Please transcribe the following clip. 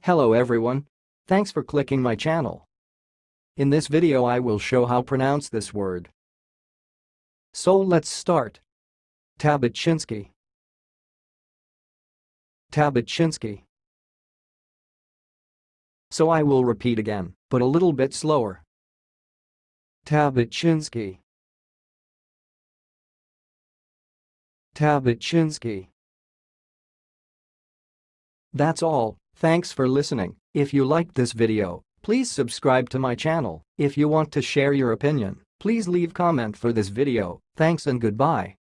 Hello everyone. Thanks for clicking my channel. In this video I will show how pronounce this word. So let's start. Tabaczynski. Tabaczynski. So I will repeat again, but a little bit slower. Tabaczynski. Tabaczynski. That's all. Thanks for listening. If you liked this video, please subscribe to my channel. If you want to share your opinion, please leave comment for this video. Thanks and goodbye.